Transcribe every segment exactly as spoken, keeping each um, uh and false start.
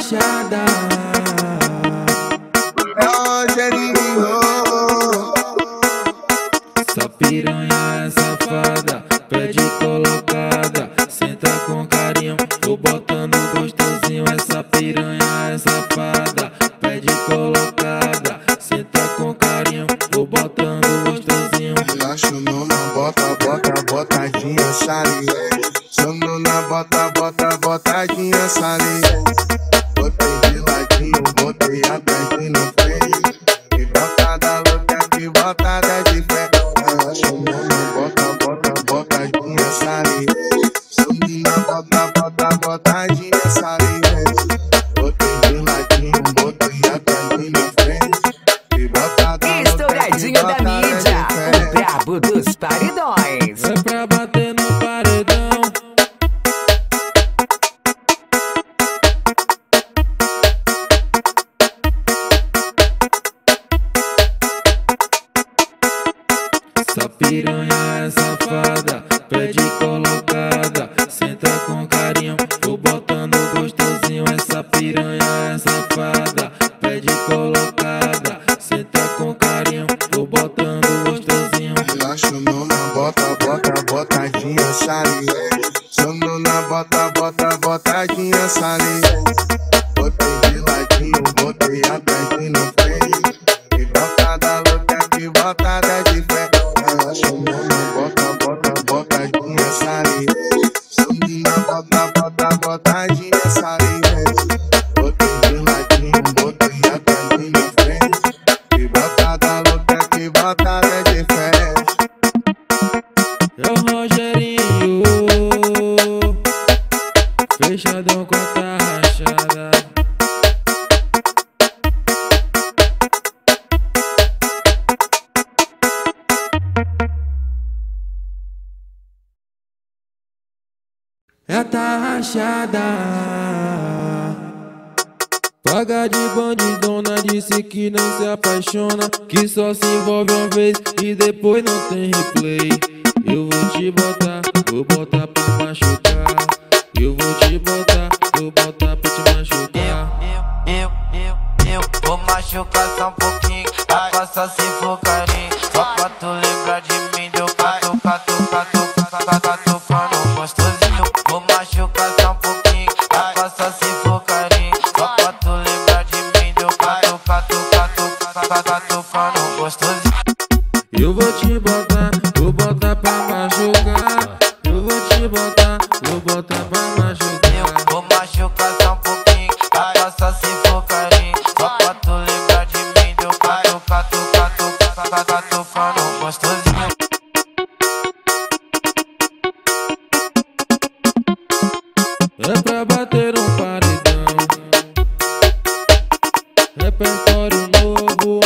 rachada. É o Rogerinho. Essa piranha é safada, pede colocada, senta com carinho, vou botando gostosinho. Essa piranha é safada, pede colocada, senta com carinho, vou botando gostosinho. Relaxa o nome, bota, bota, botadinha saliente. Sono na bota, bota, botadinha saliente. Botei de ladinho, botei atrás e no frente. E botada louca, que botada de fé. Relaxa o nome, bota, bota, botadinha saliente. Sono na bota, bota, botadinha saliente. Botei de ladinho, botei atrás e no frente. E botada louca, que Estouradinho da mídia, o brabo dos paredões. É pra bater no paredão. Essa piranha é safada, pede colocada, senta com carinho, vou botando gostosinho. Essa piranha é safada, pede colocada, senta com carinho, vou botando gostosinho. Relaxa o nome, bota, bota, botadinha saliente. Sono na bota, bota, botadinha saliente. Botei de ladinho, botei atrás e no frente. E botada louca, que botada de fé. Relaxa o nome, bota, bota, botadinha saliente. Sono na bota, bota, botadinha saliente. Botei de ladinho, botei atrás e no frente. E botada louca, que botada de fé. É o Rogerinho, fechadão com a rachada. É tá rachada. Paga de bandidona, disse que não se apaixona, que só se envolve uma vez e depois não tem replay. Eu vou te botar, vou botar pra machucar. Eu vou te botar, vou botar pra te machucar. Eu, eu, eu, eu vou machucar só um pouquinho, pra só se for carinho. Só pra tu lembrar de mim, deu cato, cato, cato, cato, cato, pano gostosinho. Vou machucar só um pouquinho, pra só se for carinho. Só pra tu lembrar de mim, deu cato, cato, cato, cato, cato, pano gostosinho. Eu vou te botar, vou botar pra machucar. Eu vou te botar, vou botar pra machucar. Eu vou machucar só um pouquinho, pra só se for carinho. Só pra tu lembrar de mim, deu cato, cato, cato, cato, cato, pano gostosinho. É pra bater um paredão, repertório novo.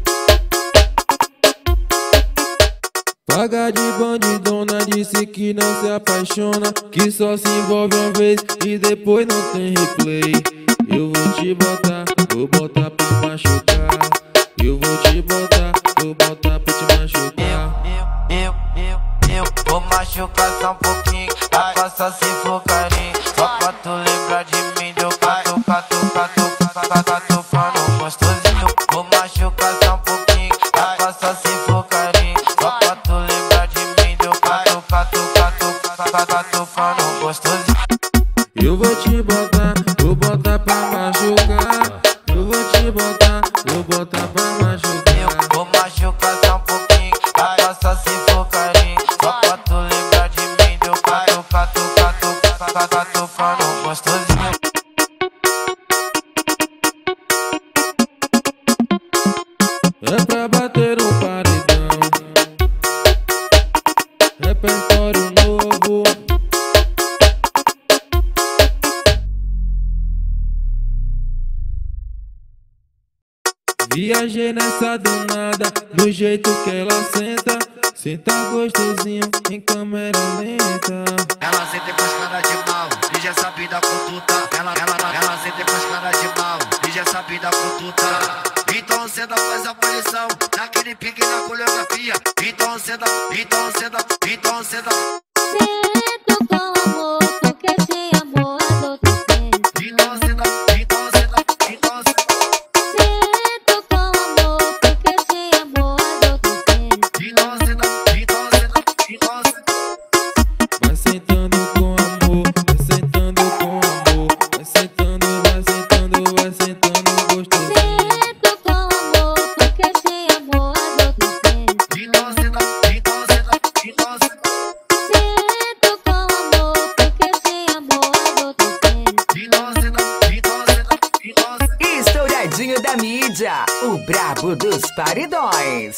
Paga de bandidona, disse que não se apaixona, que só se envolve uma vez e depois não tem replay. Eu vou te botar, vou botar pra machucar. Eu vou te botar, vou botar pra te machucar. Eu, eu, eu, eu vou machucar só um pouquinho, pra só se for carinho. Só pra tu lembrar de mim, deu cato, cato, cato, cato, cato, pano gostosinho. Vou machucar só um pouquinho, pra só se for carinho. Só pra tu lembrar de mim, deu cato, cato, cato, cato, cato, pano gostosinho. Eu vou te botar, vou botar pra machucar. Eu vou te botar, vou botar pra machucar. Eu vou machucar só um pouquinho, pra só se for carinho. Só pra tu lembrar de mim, deu cato, cato, cato, cato, cato, pano gostosinho. É pra bater um paredão, repertório novo. Viajei nessa danada, do jeito que ela senta. Senta gostosinho em câmera lenta. Ela sente com as caras de mal, e já sabe da conduta. Ela, ela, ela sente com as caras de mal, e já sabe da conduta. Então ceda, faz a posição, naquele pique na coreografia. Então ceda, então ceda, então ceda. Sento com amor, tu quer ser amor, a dor tu quer. Então ceda, então ceda. mídia, o brabo dos paredões.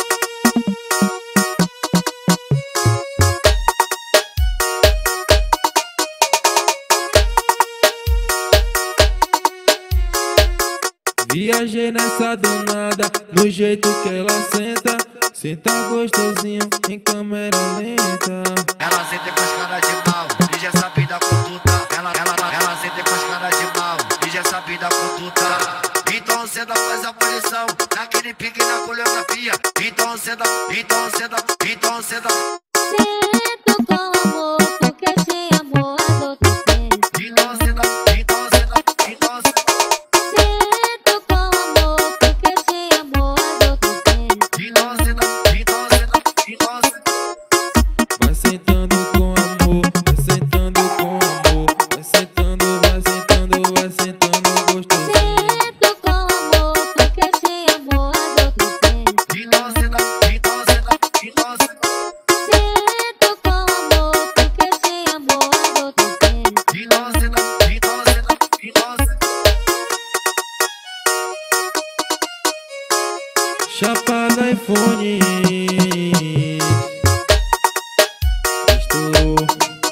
Viajei nessa danada, no jeito que ela senta. Senta gostosinho, em câmera lenta. Ela senta com as caras de mal, e já sabe da conduta. Ela, ela, ela senta com as caras de mal, e já sabe da conduta. Então ceda faz a posição, naquele pique na coreografia. Então ceda, então ceda, então ceda. Sinto com amor, porque sem amor as outras têm. Então ceda, então ceda, então ceda. Sinto com amor, porque sem amor as outras têm. Então ceda, então ceda, então ceda. Vai sentando com amor, vai sentando com amor. Vai sentando, vai sentando, vai sentando gostosinho. Sinto com amor, porque sem amor as outras têm. Então ceda, então ceda, então ceda. Sinto com amor, porque sem amor as outras têm. Então ceda, então ceda, então ceda. Chapada iPhone estourou.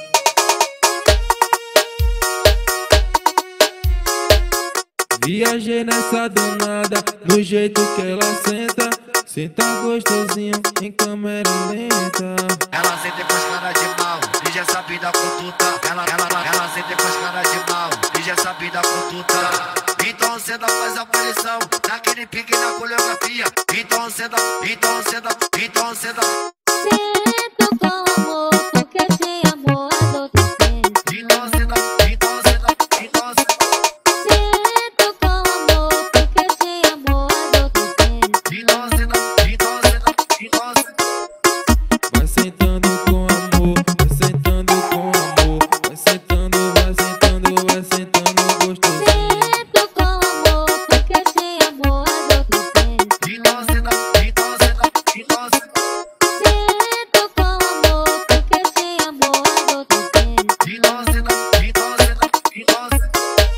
Viajei nessa danada, no jeito que ela senta. Senta gostosinho, em câmera lenta. Ela sente com as caras de mal, e já sabe da conduta. Ela, ela, ela sente com as caras de mal, e já sabe da conduta. Então ceda faz a posição, naquele pique na coreografia. Então ceda, então ceda, então ceda. Sinto com amor, porque sem amor as outras têm. Então ceda, então ceda, então ceda. Sinto com amor, porque sem amor as outras têm. Então ceda, então ceda, então ceda. Vai sentando com amor, vai sentando com amor. Vai sentando, vai sentando, vai sentando gostosinho. Sinto com amor, porque sem amor as outras têm. Então ceda, então ceda, então ceda. Sinto com amor, porque sem amor as outras têm. Então ceda, então ceda, então ceda.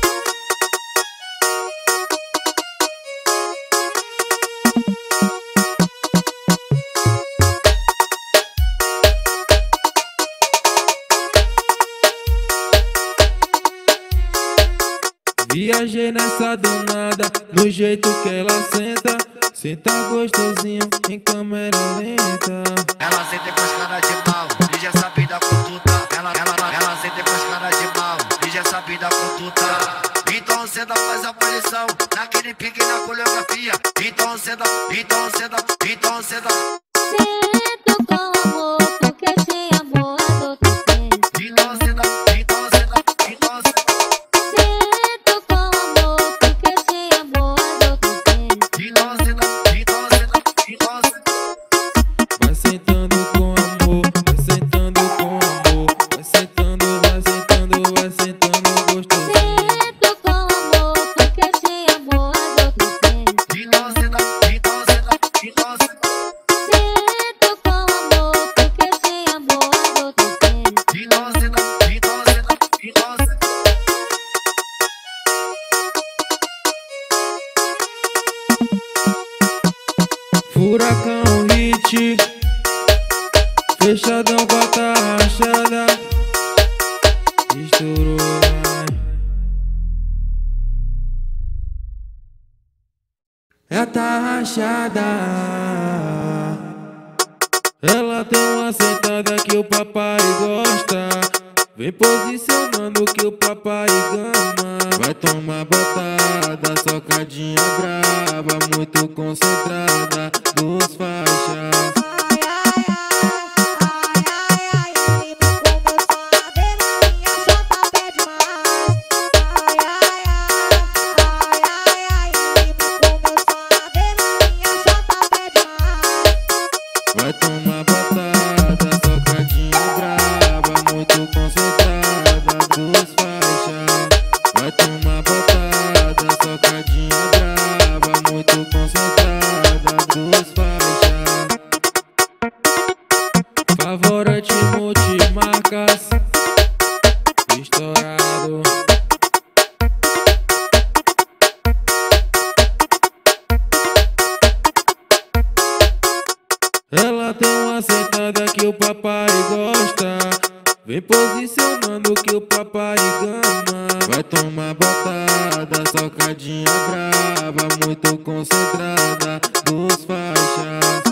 Viajei nessa danada, no jeito que ela senta. Senta gostosinho, em câmera lenta. Ela sente com as caras de mal, e já sabe da conduta. Ela, ela, ela sente com as caras de mal, e já sabe da conduta. Então ceda faz a posição, naquele pique na coreografia. Então ceda, então ceda, então ceda. Sinto com amor, porque sem amor as outras têm. Então ceda, então ceda, então ceda. Sinto com amor, porque sem amor as outras têm. Então ceda, então ceda, então ceda. Vai sentando com amor, vai sentando com amor. Vai sentando, vai sentando, vai sentando gostosinho. Sinto com amor, porque sem amor as outras têm. Então ceda, então ceda, então ceda. Sinto com amor, porque sem amor as outras têm. Então ceda, então ceda, então ceda. Furacão hit, fechadão com a tá rachada. Estourou, ai. É a tá rachada. Ela tem uma sentada que o papai gosta. Vem posicionando que o papai gama. Vai tomar botada, socadinha braba, muito concentrada, duas faixas. Vai tomar botada, socadinha braba, muito concentrada, duas faixas. Vai tomar botada, socadinha braba, muito concentrada, duas faixas. Vem posicionando que o papai gama. Vai tomar botada, socadinha brava, muito concentrada dos faixas.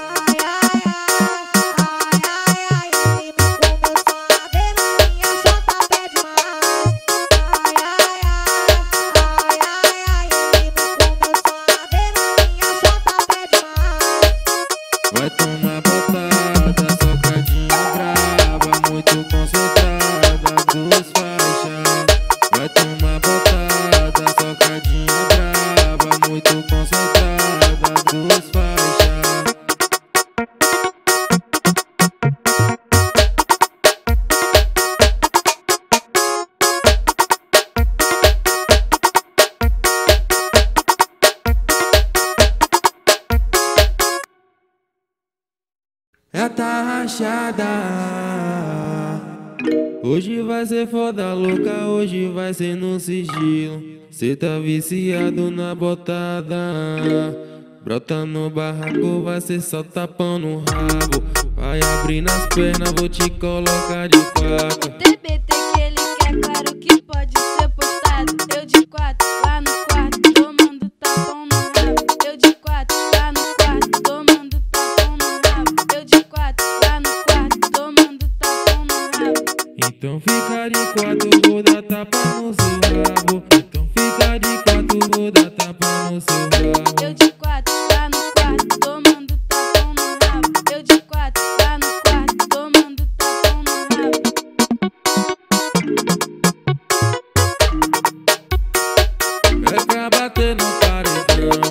Vai tomar botada, socadinha brava, muito concentrada dos faixas. Vai tomar botada, socadinha brava, muito concentrada dos faixas. É tá rachada. Hoje vai ser foda louca, hoje vai ser no sigilo. Cê tá viciado na botada. Brota no barraco, vai ser só tapão no rabo. Vai abrir nas pernas, vou te colocar de quatro. T B T que ele quer, claro que pode ser postado. Eu de quatro, lá no quarto, tomando tapão no rabo. Eu de quatro, lá no quarto, tomando tapão no rabo. Eu de quatro, lá no quarto, tomando tapão no rabo. Então fica de quatro, vou dar tapa no seu rabo. Então fica de quatro, vou dar tapa no seu rabo. Eu de quatro, lá no quarto, tomando tapão no rabo. Eu de quatro, lá no quarto, tomando tapão no rabo. É pra bater no paredão.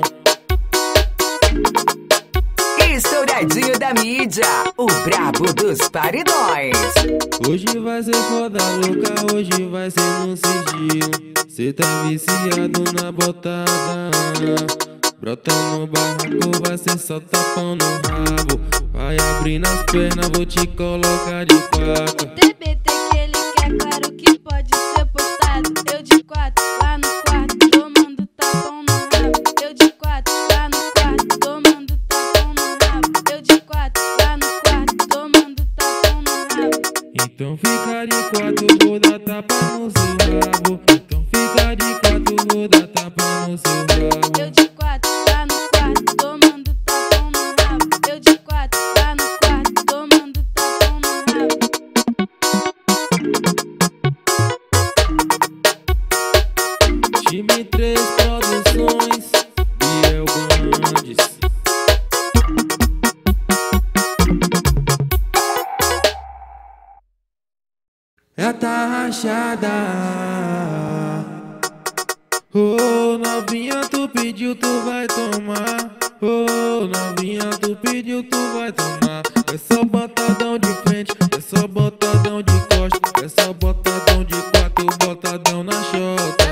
Estouradinho da mídia, o brabo dos paredões. Hoje vai ser foda louca, hoje vai ser no sigilo. Cê tá viciado na botada. Brota no barraco, vai ser só tapão no rabo. Vai abrir nas pernas, vou te colocar de quatro. T B T que ele quer, claro que pode ser postado. Eu de quatro, lá no quarto, tomando tapão no rabo. Eu de quatro, lá no quarto, tomando tapão no rabo. Eu de quatro, lá no quarto, tomando tapão no rabo. Então fica de quatro, vou dar tapa no seu rabo. Então fica de quatro, vou dar tapa no seu rabo. Eu de quatro, lá no quarto, tomando tapão no rabo. Eu de quatro, lá no quarto, tomando tapão no rabo. Time três Produções, Biel Bandes. É tá rachada. Oh, novinha, tu pediu, tu vai tomar. Oh, novinha, tu pediu, tu vai tomar. É só botadão de frente, é só botadão de costa, é só botadão de quatro, botadão na chota.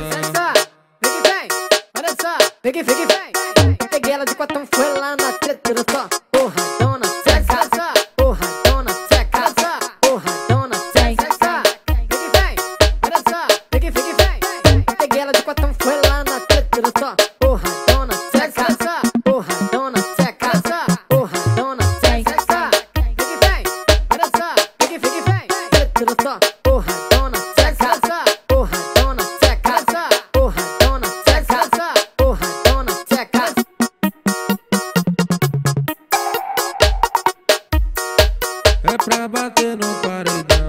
Olha só, peguei, peguei, vem. Peguei ela de quatão, foi lá na treta, olha só. Porra, dona, seca. Porra, dona, seca. Porra, dona, seca. Peguei, vem. Olha só, peguei, peguei, vem. Peguei ela de quatão, foi lá na treta, olha só. Porra, dona, seca. Porra, dona, seca. Porra, dona, seca. Peguei, vem. Olha só, peguei, peguei, vem. Treta, olha só. Porra, dona, seca. Porra, dona, seca. Porra, dona, seca. Porra, dona, seca. É pra bater no paredão.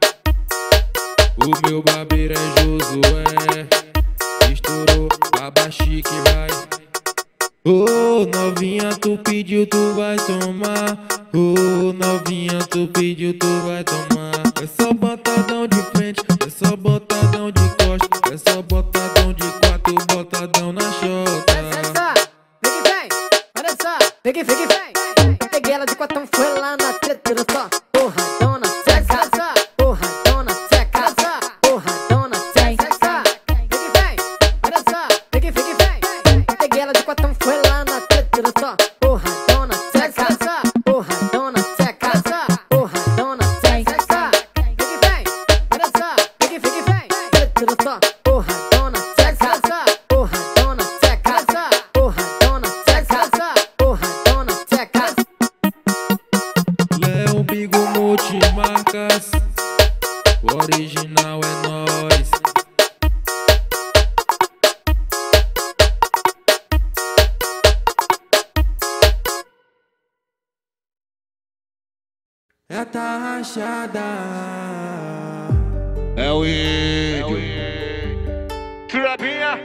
O meu barbeiro é Josué. Estourou, baba chique, vai. Oh, novinha, tu pediu, tu vai tomar. Oh, novinha, tu pediu, tu vai tomar. É só botadão de frente, é só botadão de costa, é só botadão de quatro, botadão na chota. Peguei, vem. Olha só, peguei, peguei, vem. Peguei ela de quatão, foi lá na treta, olha só. Porra, dona, seca. Porra, dona, seca. Porra, dona, seca. Peguei, vem. Olha só, peguei, peguei, vem. Peguei ela de quatão, foi lá na treta, olha só. Porra, dona, seca. Porra, dona, seca. Porra, dona, seca. Peguei, vem. Olha só, peguei, peguei, vem. Treta, olha só. Porra, dona, seca. Porra, dona, seca. Porra, dona, seca. Porra, dona, seca. rachada. É o índio. Trapinha.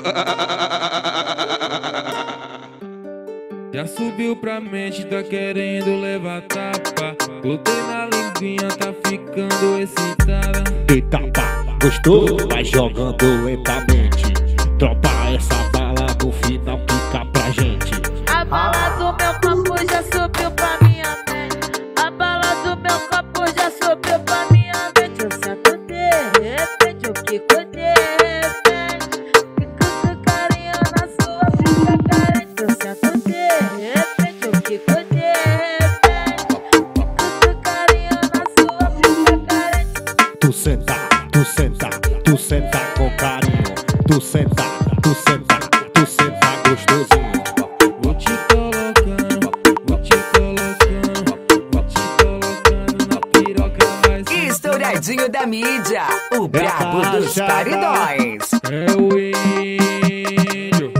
Já subiu pra mente, tá querendo levar tapa. Botei na linguinha, tá ficando excitada. Eita pá, gostou? Vai jogando lentamente. Tropa essa bala, no final pica pra gente. A bala do meu copo já subiu pra minha mente. A bala do meu copo já subiu pra minha mente. Eu sento de repente, eu quico de repente. Fico com carinho na sua fica carente. Eu sento de repente, eu quico de repente. Fico com carinho na sua fica carente. Tu senta, tu senta, tu senta com carinho. Tu senta, tu senta, tu senta gostosinho. Vou te colocando, vou te colocando, vou te colocando na piroca mais. Estouradinho da mídia, o brabo dos paredões. É o índio.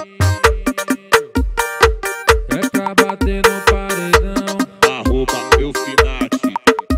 É pra bater no paredão. Arroba meu finate.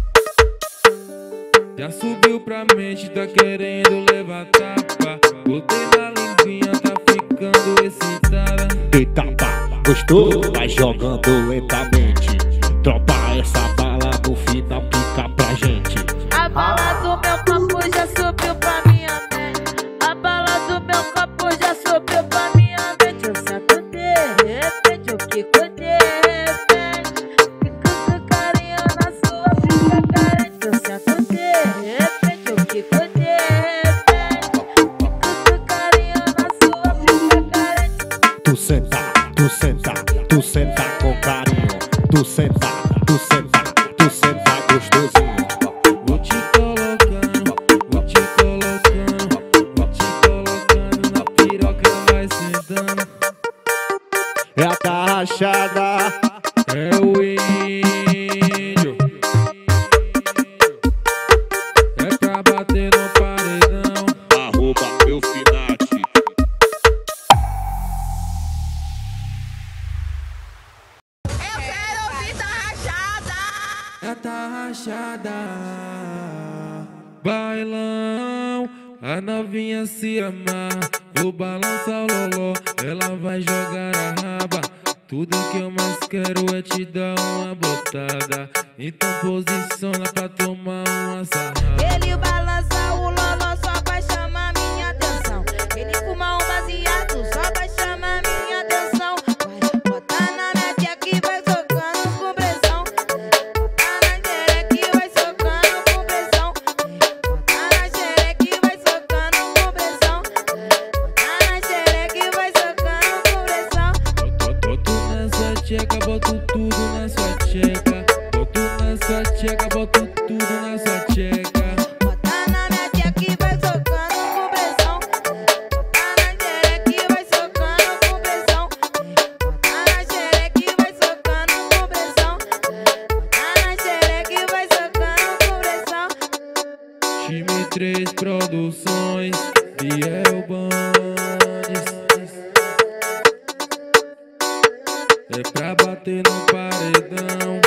Já subiu pra mente, tá querendo levar tapa. Botei na linguinha, tá ficando excitada. Eita pá, gostou? Vai jogando lentamente. Tropa essa bala, no final pica pra gente. A bala do meu copo já subiu pra minha mente. A bala do meu copo já subiu pra minha mente. Eu sento de repente, eu quico de repente. Fico com carinho na sua fica carente. Eu sento de repente, eu quico de repente. Fico com carinho na sua fica carente. Tu senta, tu senta, tu senta com carinho. Tu senta, tu senta, tu senta gostosinho. Vou te colocando, vou te colocando, vou te colocando na piroca, vai sentando. É a tá rachada. É o índio. É pra bater no paredão. Arroba meu finate. Já tá rachada. Bailão, a novinha se amar. Vou balançar o loló, ela vai jogar a raba. Tudo que eu mais quero é te dar uma botada. Então posiciona pra tomar uma sarrada. Ele balança o loló só pra chamar minha atenção. Ele fuma um baseado só pra chamar minha atenção. Vai botar na minha tcheca e vai socando com pressão. Botar na xereca e vai socando com pressão. Botar na xereca e vai socando com pressão. Botar na xereca e vai socando com pressão. Boto na sua tcheca, boto tudo na sua tcheca. Boto na sua tcheca, boto tudo na sua tcheca. Botar na minha tcheca e vai socando com pressão. Botar na xereca e vai socando com pressão. Botar na xereca e vai socando com pressão. Botar na xereca e vai socando com pressão. Time três Produções, Biel Bandes. É pra bater no paredão.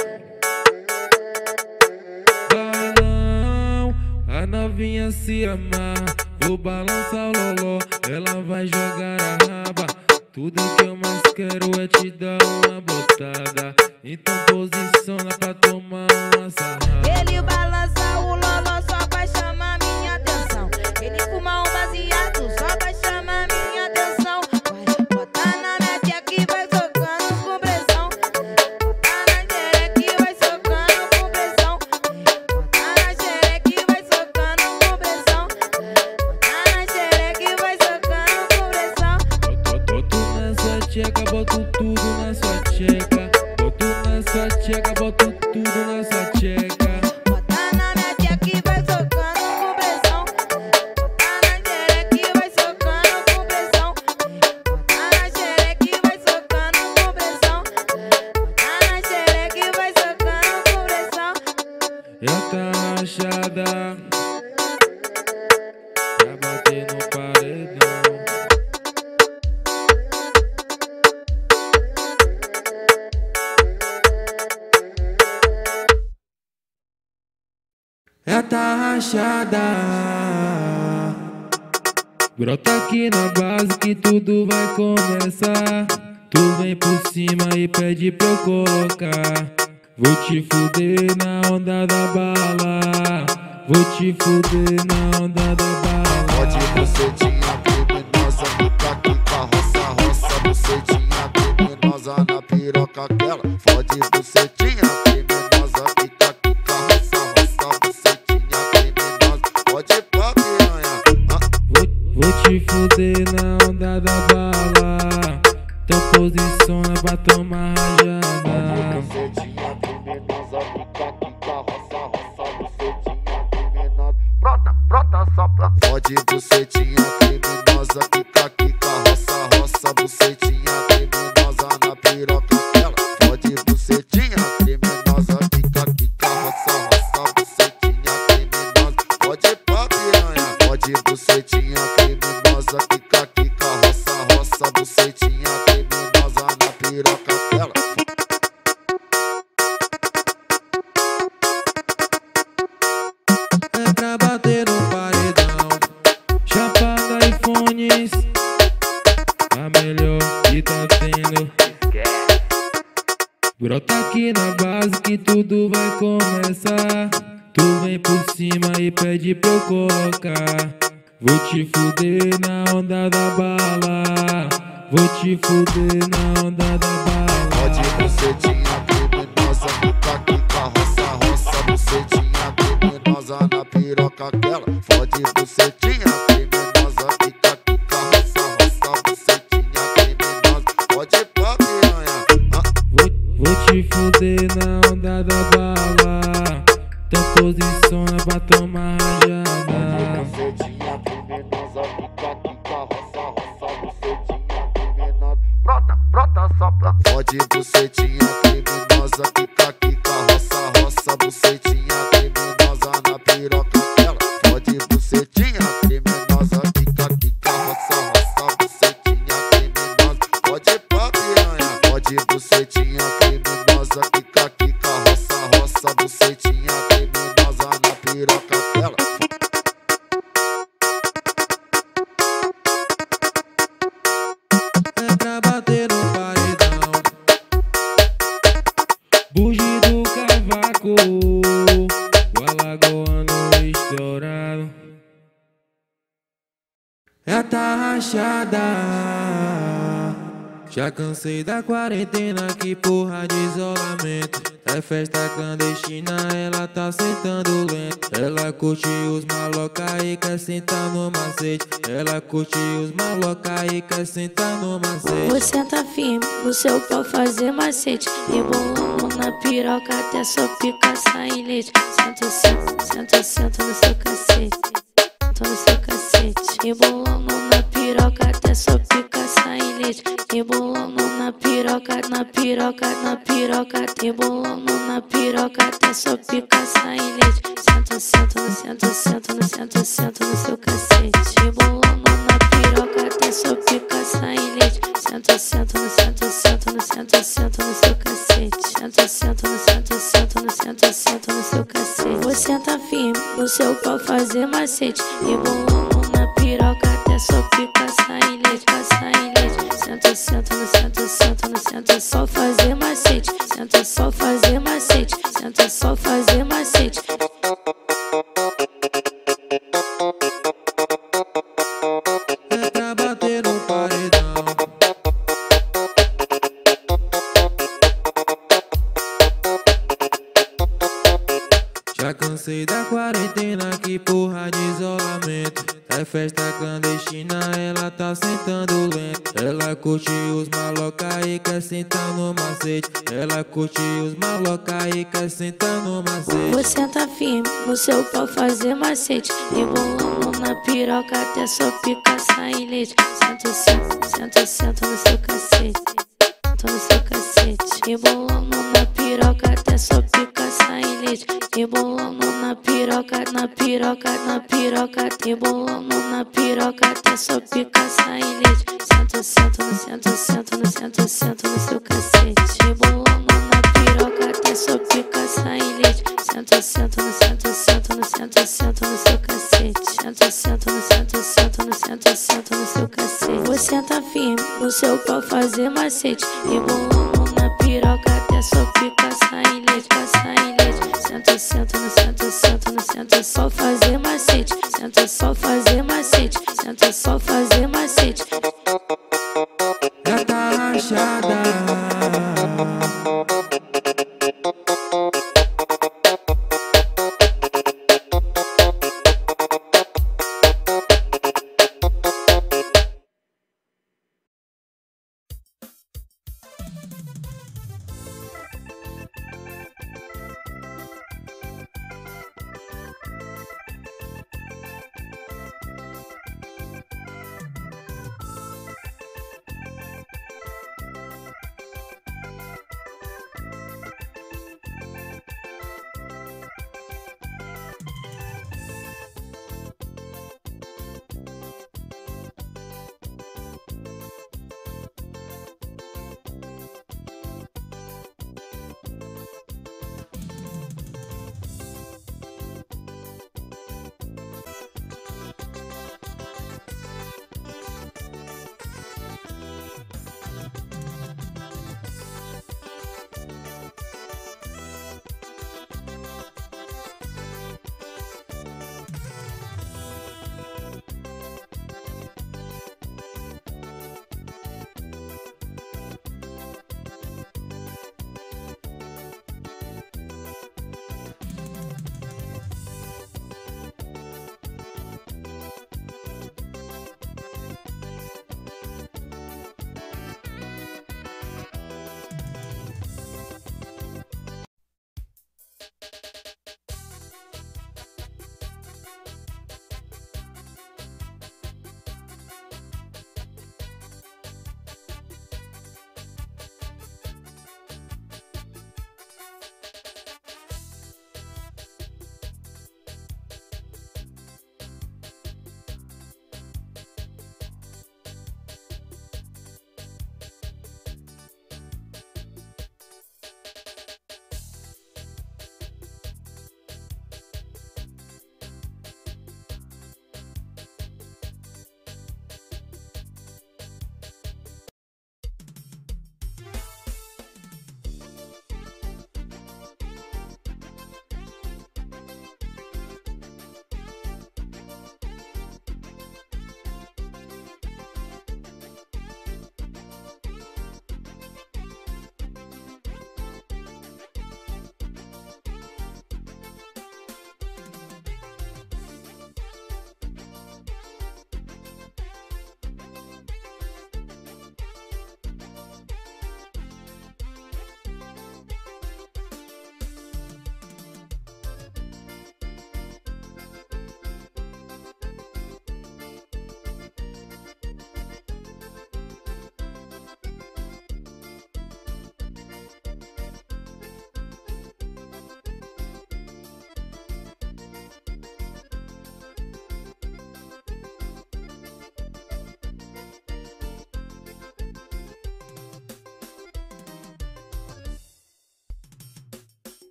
Bailão, a novinha se amar. Vou balançar o loló, ela vai jogar a raba. Tudo que eu mais quero é te dar uma botada. Então posiciona pra tomar uma sarrada. Ele balança o loló só pra chamar minha atenção. Ele fuma um baseado só pra chamar minha atenção. Vai botar na minha tcheca e vai socando com pressão. Botar na xereca e vai socando com pressão. Botar na xereca e vai socando com pressão. Botar na xereca e vai socando com pressão. Boto na sua tcheca, boto tudo na sua tcheca. Boto na sua tcheca, boto tudo na sua tcheca. Botar na minha tcheca e vai socando com pressão. Botar na rachada. Brota aqui na base que tudo vai começar. Tu vem por cima e pede pra eu colocar. Vou te fuder na onda da bala. Vou te fuder na onda da bala. Pode bucetinha criminosa, fica aqui com a roça, roça. Bucetinha criminosa na piroca aquela. Pode bucetinha criminosa, fica aqui com a roça, roça. Bucetinha criminosa, pode pá piranha. Ah. Vou, vou te fuder na onda da bala. Então posiciona pra tomar rajada. Bucetinha criminosa, fica aqui com a roça, roça. Bucetinha criminosa, brota, brota só pra. Pode bucetinha criminosa, fica aqui com a roça, roça. Bucetinha criminosa na piroca dela. Pode bucetinha criminosa, fica aqui com a roça, roça. Bucetinha criminosa, pode pá piranha. Pode bucetinha criminosa, fica aqui com a roça, roça. Bucetinha criminosa na piroca dela. É pra bater no paredão. Chapada iPhones, a melhor que tá tendo. Brota aqui na base que tudo vai começar. Tu vem por cima e pede pra eu colocar. Vou te fuder na onda da bala. Vou te fuder na onda da bala. Pode bucetinha criminosa, fica aqui com a roça, roça. Bucetinha criminosa na piroca aquela. Pode bucetinha criminosa, fica aqui com a roça, roça. Bucetinha criminosa, pode pá piranha. Ah. Vou, vou te fuder na onda da bala. Então posiciona pra tomar rajada. Bucetinha criminosa, fica aqui com a roça, roça. Bucetinha criminosa, brota, brota só pra. Pode bucetinha criminosa, fica aqui com a roça, roça. Bucetinha criminosa na piroca dela. Pode bucetinha criminosa, fica aqui com a roça, roça. Bucetinha criminosa, pode pá piranha. Pode bucetinha criminosa, fica aqui com a roça, roça. Bucetinha criminosa na piroca dela. É pra bater no paredão. Bugi do cavaco, o alagoano estourado. Já tá rachada. Já cansei da quarentena, que porra de isolamento. É festa clandestina, ela tá sentando lento. Ela curte os maloca e quer sentar no macete. Ela curte os maloca e quer sentar no macete. Você senta firme no seu pau fazer macete. Rebolando na piroca até sua pica sair leite. Senta, senta, senta, senta no seu cacete. Senta no seu cacete. Rebolando na piroca até sua pica sair leite. Rebolando na piroca, na piroca, na piroca. Rebolando na piroca até sua pica sair leite. Senta, senta, senta, senta, senta, senta no seu cacete. Rebolando na piroca até sua pica sair leite. Senta, senta, senta, senta, senta, senta no seu cacete. Senta, senta, senta, senta, senta, senta no seu cacete. Você senta firme no seu pau fazer macete. Rebolando na piroca até sua pica sair leite, sair leite. Senta, senta, senta, senta, senta, só fazer macete. Senta, só fazer macete. Senta, só fazer macete. É pra bater no paredão. Já cansei da quarentena, que porra de isolamento. É festa clandestina, ela tá sentando lento. Ela curte os maloca e quer sentar no macete. Ela curte os maloca e quer sentar no macete. Você senta firme no seu pau fazer macete. Rebolando na piroca até sua pica sair leite. Senta, senta, senta, senta no seu cacete. Senta no seu cacete. Rebolando na piroca até sua pica sai leite. Rebolando na piroca, na piroca, na piroca. Rebolando na piroca até sua pica sai leite. Senta, senta, no senta, senta, no senta, senta no seu cacete. Rebolando na piroca até sua pica sai leite. Senta, senta, no senta, senta, no senta, senta no seu cacete. Senta, senta, no senta, senta, no senta, senta no seu cacete. Vou sentar firme no seu pau fazer macete. Rebolando na piroca até sua pica sai leite, sai leite. Senta, senta, no senta, senta, no senta, só fazer macete. Senta, só fazer macete. Senta, só fazer macete.